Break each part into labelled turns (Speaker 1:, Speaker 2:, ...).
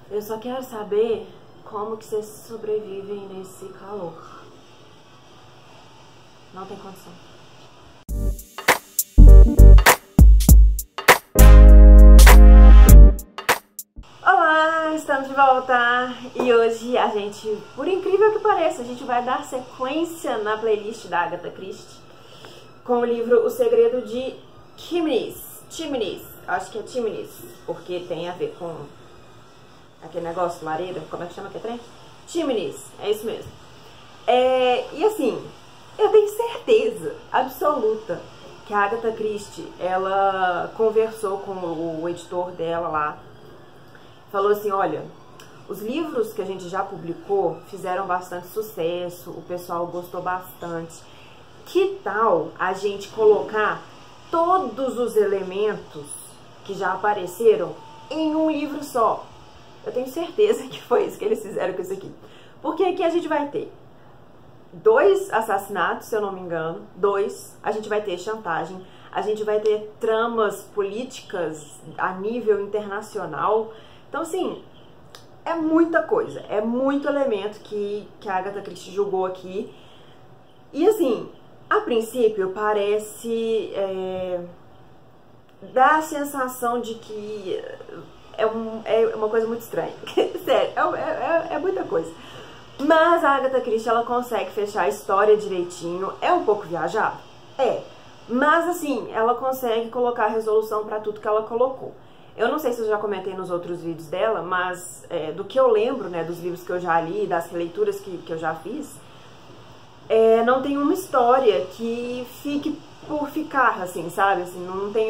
Speaker 1: Eu só quero saber como que vocês sobrevivem nesse calor. Não tem condição. Olá, estamos de volta! E hoje a gente, por incrível que pareça, a gente vai dar sequência na playlist da Agatha Christie com o livro O Segredo de Chimneys. Acho que é Chimneys, porque tem a ver com aquele negócio, lareira, como é que chama aquele trem? Chimneys, é isso mesmo. E assim, eu tenho certeza absoluta que a Agatha Christie, ela conversou com o editor dela lá, falou assim, olha, os livros que a gente já publicou fizeram bastante sucesso, o pessoal gostou bastante. Que tal a gente colocar todos os elementos que já apareceram em um livro só? Eu tenho certeza que foi isso que eles fizeram com isso aqui. Porque aqui a gente vai ter 2 assassinatos, se eu não me engano, 2, a gente vai ter chantagem, a gente vai ter tramas políticas a nível internacional. Então, assim, é muita coisa, é muito elemento que a Agatha Christie jogou aqui. E, assim, a princípio parece dar a sensação de que é uma coisa muito estranha. Sério, é muita coisa. Mas a Agatha Christie, ela consegue fechar a história direitinho. É um pouco viajado? É. Mas, assim, ela consegue colocar a resolução pra tudo que ela colocou. Eu não sei se eu já comentei nos outros vídeos dela, mas do que eu lembro, né, dos livros que eu já li, das releituras que eu já fiz, não tem uma história que fique por ficar, assim, sabe? Assim, não tem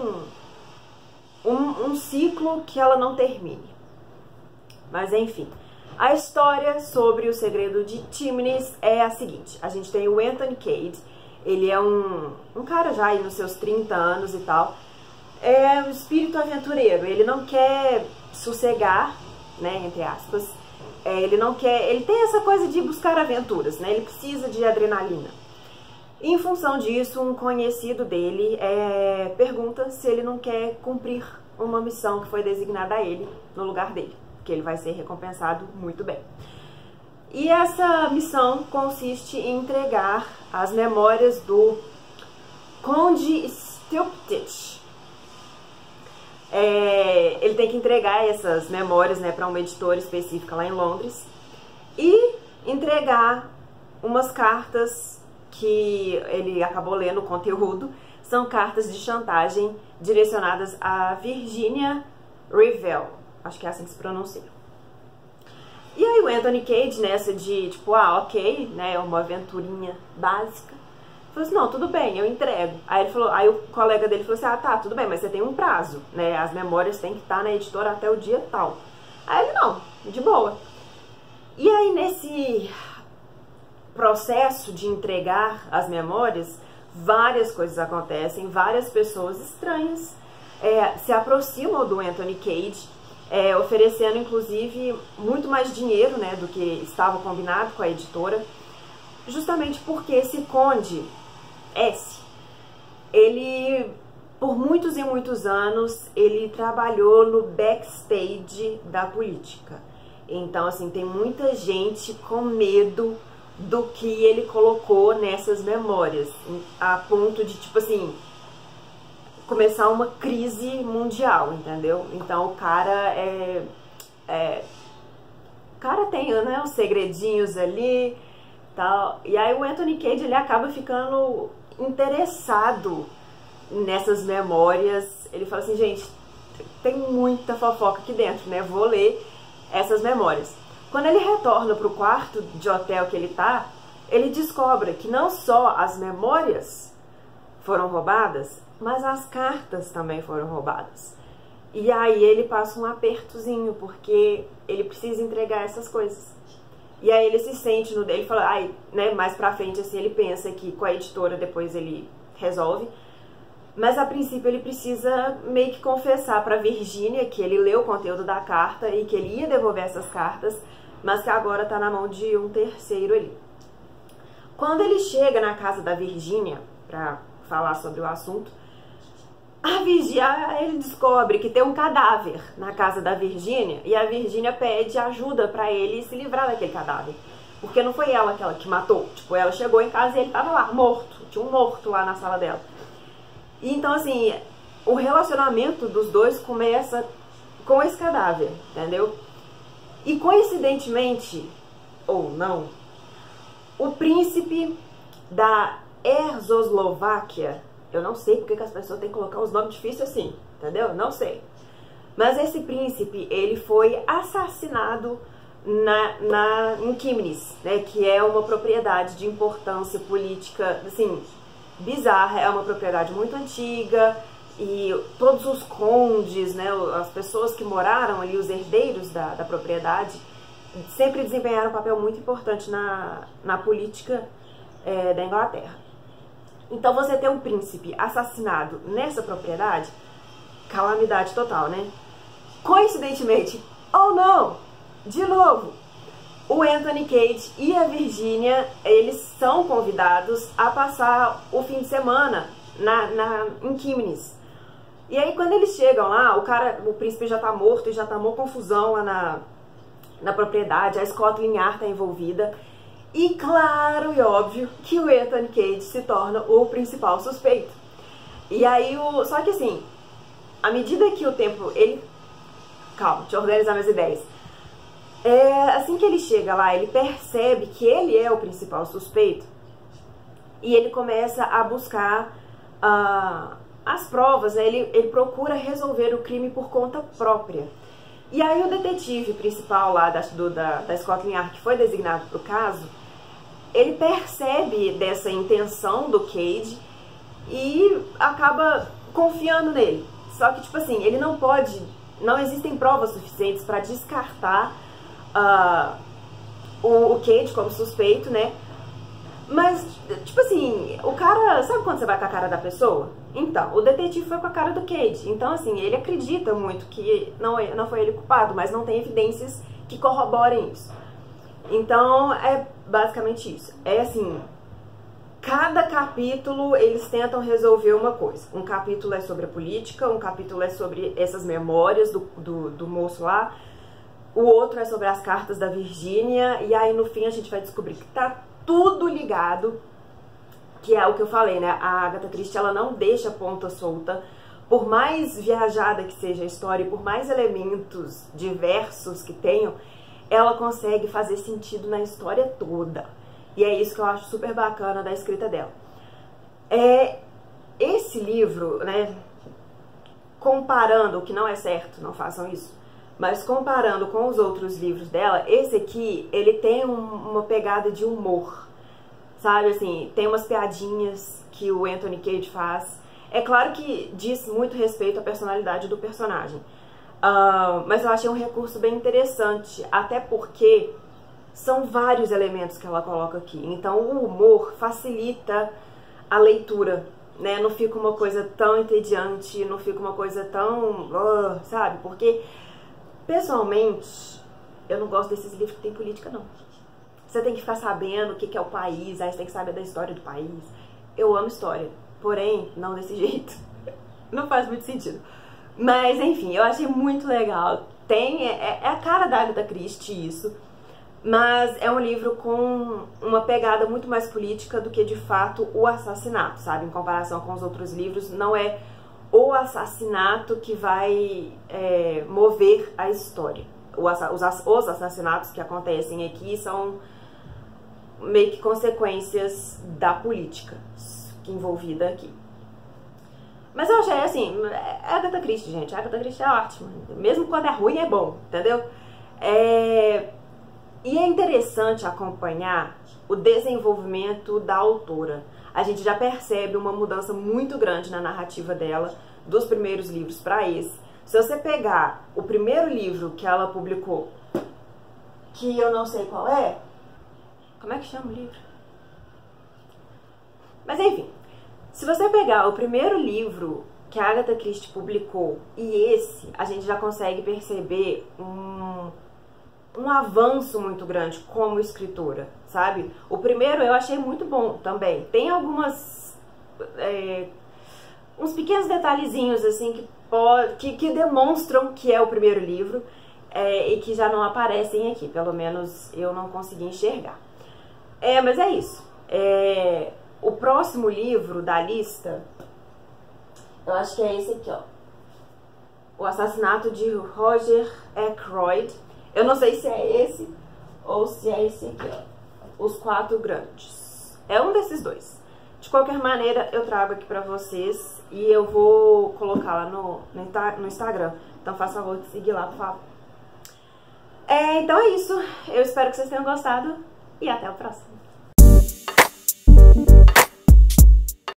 Speaker 1: um ciclo que ela não termine. Mas, enfim, a história sobre o segredo de Chimneys é a seguinte. A gente tem o Anthony Cade, ele é um cara já aí nos seus 30 anos e tal. É um espírito aventureiro, ele não quer sossegar, né, entre aspas, ele tem essa coisa de buscar aventuras, né, ele precisa de adrenalina. E, em função disso, um conhecido dele pergunta se ele não quer cumprir uma missão que foi designada a ele no lugar dele, que ele vai ser recompensado muito bem. E essa missão consiste em entregar as memórias do Conde Stilptich. Ele tem que entregar essas memórias, né, para uma editora específica lá em Londres e entregar umas cartas que ele acabou lendo o conteúdo. São cartas de chantagem direcionadas a Virginia Revell, acho que é assim que se pronuncia. E aí o Anthony Cade, nessa de tipo, ok, né, uma aventurinha básica, falou assim, não, tudo bem, eu entrego. Aí o colega dele falou assim, tá, tudo bem, mas você tem um prazo, né? As memórias têm que estar na editora até o dia tal. Aí ele, não, de boa. E aí nesse processo de entregar as memórias, várias coisas acontecem, várias pessoas estranhas se aproximam do Anthony Cade, oferecendo inclusive muito mais dinheiro, né, do que estava combinado com a editora, justamente porque esse Conde ele, por muitos e muitos anos, ele trabalhou no backstage da política. Então, assim, tem muita gente com medo do que ele colocou nessas memórias, a ponto de, tipo assim, começar uma crise mundial, entendeu? Então, o cara o cara tem, né, os segredinhos ali, tal. E aí o Anthony Cade, ele acaba ficando interessado nessas memórias. Ele fala assim, gente, tem muita fofoca aqui dentro, né? Vou ler essas memórias. Quando ele retorna pro quarto de hotel que ele tá, ele descobre que não só as memórias foram roubadas, mas as cartas também foram roubadas. E aí ele passa um apertozinho, porque ele precisa entregar essas coisas. E aí ele se sente no dele, fala, né, mais pra frente, assim, ele pensa que com a editora depois ele resolve. Mas a princípio ele precisa meio que confessar pra Virginia que ele leu o conteúdo da carta e que ele ia devolver essas cartas, mas que agora tá na mão de um terceiro ali. Quando ele chega na casa da Virginia pra falar sobre o assunto, Ele descobre que tem um cadáver na casa da Virginia e a Virginia pede ajuda pra ele se livrar daquele cadáver. Porque não foi ela que matou. Tipo, ela chegou em casa e ele tava lá, morto. Tinha um morto lá na sala dela. E então, assim, o relacionamento dos dois começa com esse cadáver, entendeu? E coincidentemente, ou não, o príncipe da Erzoslováquia, eu não sei porque que as pessoas têm que colocar uns nomes difíceis assim, entendeu? Não sei. Mas esse príncipe, ele foi assassinado em Kímenis, né, que é uma propriedade de importância política, assim, bizarra. É uma propriedade muito antiga e todos os condes, né, as pessoas que moraram ali, os herdeiros da propriedade, sempre desempenharam um papel muito importante na política da Inglaterra. Então você ter um príncipe assassinado nessa propriedade, calamidade total, né? Coincidentemente, ou não, de novo, o Anthony Cade e a Virginia, eles são convidados a passar o fim de semana em Kímenis. E aí quando eles chegam lá, o príncipe já tá morto e já tá uma confusão lá na propriedade, a Scotland Yard tá envolvida. E claro e óbvio que o Anthony Cade se torna o principal suspeito. E aí, só que assim, à medida que o tempo, calma, deixa eu organizar minhas ideias. Assim que ele chega lá, ele percebe que ele é o principal suspeito e ele começa a buscar as provas, né? Ele procura resolver o crime por conta própria. E aí o detetive principal lá da Scotland Yard, que foi designado para o caso, ele percebe dessa intenção do Cade e acaba confiando nele. Só que, tipo assim, ele não existem provas suficientes para descartar o Cade como suspeito, né? Mas, tipo assim, o cara... Sabe quando você vai com a cara da pessoa? Então, o detetive foi com a cara do Cade. Então, assim, ele acredita muito que não foi ele culpado, mas não tem evidências que corroborem isso. Então, é basicamente isso. É assim, cada capítulo eles tentam resolver uma coisa. Um capítulo é sobre a política, um capítulo é sobre essas memórias do moço lá, o outro é sobre as cartas da Virginia, e aí no fim a gente vai descobrir que tá tudo ligado, que é o que eu falei, né? A Agatha Christie, ela não deixa ponta solta. Por mais viajada que seja a história, e por mais elementos diversos que tenham, ela consegue fazer sentido na história toda. E é isso que eu acho super bacana da escrita dela. Esse livro, né, comparando, o que não é certo, não façam isso, mas comparando com os outros livros dela, esse aqui, ele tem uma pegada de humor, sabe, assim, tem umas piadinhas que o Anthony Cade faz. É claro que diz muito respeito à personalidade do personagem, mas eu achei um recurso bem interessante, até porque são vários elementos que ela coloca aqui. Então o humor facilita a leitura, né? Não fica uma coisa tão entediante, não fica uma coisa tão... sabe? Porque, pessoalmente, eu não gosto desses livros que tem política, não. Você tem que ficar sabendo o que é o país, aí você tem que saber da história do país. Eu amo história, porém, não desse jeito. Não faz muito sentido. Mas, enfim, eu achei muito legal. É a cara da Agatha Christie isso, mas é um livro com uma pegada muito mais política do que, de fato, o assassinato, sabe? Em comparação com os outros livros, não é o assassinato que vai mover a história. Os assassinatos que acontecem aqui são meio que consequências da política envolvida aqui. Mas eu achei assim, é Agatha Christie, gente. A Agatha Christie é ótima. Mesmo quando é ruim, é bom, entendeu? E é interessante acompanhar o desenvolvimento da autora. A gente já percebe uma mudança muito grande na narrativa dela, dos primeiros livros para esse. Se você pegar o primeiro livro que ela publicou, que eu não sei qual é... Como é que chama o livro? Mas enfim, se você pegar o primeiro livro que a Agatha Christie publicou e esse, a gente já consegue perceber um avanço muito grande como escritora, sabe? O primeiro eu achei muito bom também. Tem uns pequenos detalhezinhos assim que demonstram que é o primeiro livro e que já não aparecem aqui, pelo menos eu não consegui enxergar. Mas é isso. O próximo livro da lista, eu acho que é esse aqui, ó. O Assassinato de Roger Ackroyd. Eu não sei se é esse ou se é esse aqui, ó. Os Quatro Grandes. É um desses dois. De qualquer maneira, eu trago aqui pra vocês e eu vou colocar lá no Instagram. Então faça favor de seguir lá, por favor. Então é isso. Eu espero que vocês tenham gostado e até o próximo.